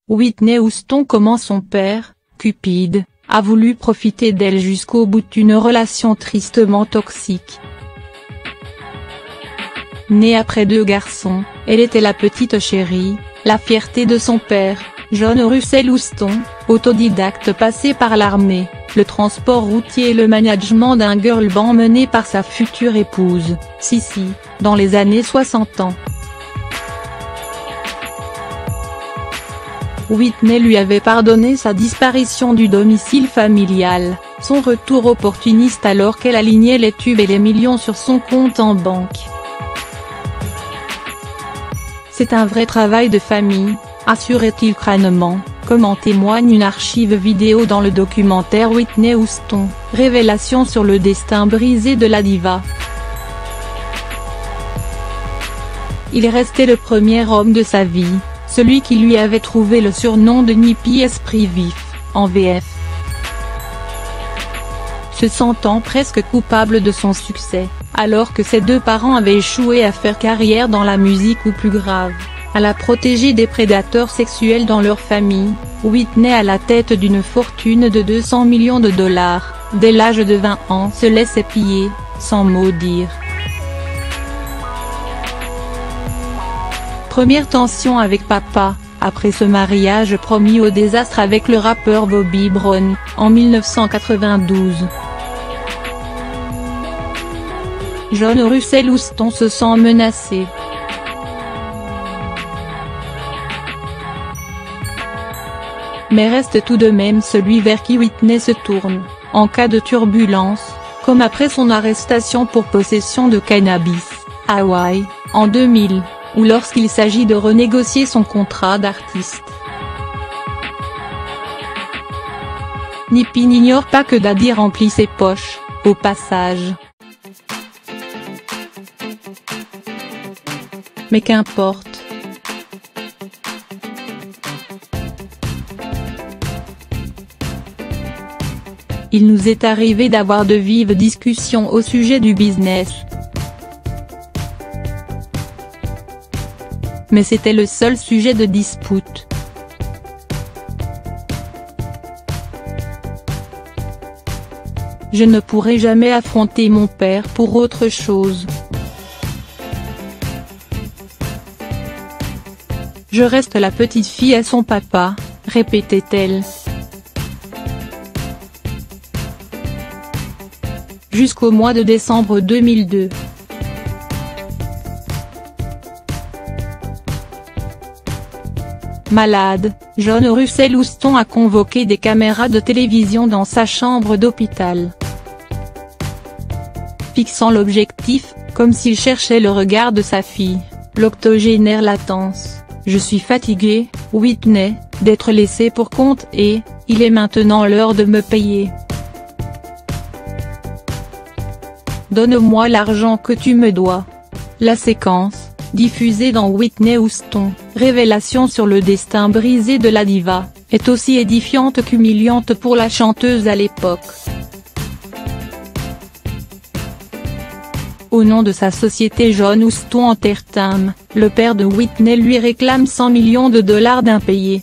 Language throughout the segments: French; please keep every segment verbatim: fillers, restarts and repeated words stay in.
Whitney Houston comment son père, Cupid, a voulu profiter d'elle jusqu'au bout d'une relation tristement toxique. Née après deux garçons, elle était la petite chérie, la fierté de son père, John Russell Houston, autodidacte passé par l'armée, le transport routier et le management d'un girl band mené par sa future épouse, Cissy, dans les années soixante ans. Whitney lui avait pardonné sa disparition du domicile familial, son retour opportuniste alors qu'elle alignait les tubes et les millions sur son compte en banque. C'est un vrai travail de famille, assurait-il crânement, comme en témoigne une archive vidéo dans le documentaire Whitney Houston, révélation sur le destin brisé de la diva. Il restait le premier homme de sa vie, celui qui lui avait trouvé le surnom de Nippy Esprit Vif, en V F. Se sentant presque coupable de son succès, alors que ses deux parents avaient échoué à faire carrière dans la musique ou plus grave, à la protéger des prédateurs sexuels dans leur famille, Whitney à la tête d'une fortune de deux cents millions de dollars, dès l'âge de vingt ans se laissait piller, sans mot dire. Première tension avec papa, après ce mariage promis au désastre avec le rappeur Bobby Brown, en mille neuf cent quatre-vingt-douze. John Russell Houston se sent menacé. Mais reste tout de même celui vers qui Whitney se tourne, en cas de turbulence, comme après son arrestation pour possession de cannabis, à Hawaï, en deux mille. Ou lorsqu'il s'agit de renégocier son contrat d'artiste. Nippy n'ignore pas que Daddy remplit ses poches, au passage. Mais qu'importe. Il nous est arrivé d'avoir de vives discussions au sujet du business. Mais c'était le seul sujet de dispute. Je ne pourrai jamais affronter mon père pour autre chose. Je reste la petite fille à son papa, répétait-elle. Jusqu'au mois de décembre deux mille deux. Malade, John Russell Houston a convoqué des caméras de télévision dans sa chambre d'hôpital. Fixant l'objectif, comme s'il cherchait le regard de sa fille, l'octogénaire latence, « Je suis fatigué, Whitney, d'être laissé pour compte et, il est maintenant l'heure de me payer. Donne-moi l'argent que tu me dois. » La séquence, diffusée dans Whitney Houston, révélation sur le destin brisé de la diva, est aussi édifiante qu'humiliante pour la chanteuse à l'époque. Au nom de sa société John Houston Entertainment, le père de Whitney lui réclame cent millions de dollars d'impayés.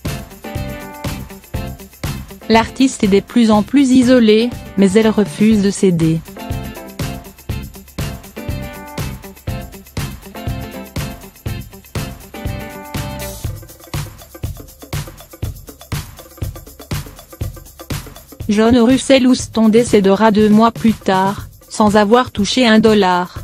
L'artiste est de plus en plus isolée, mais elle refuse de céder. John Russell Houston décédera deux mois plus tard, sans avoir touché un dollar.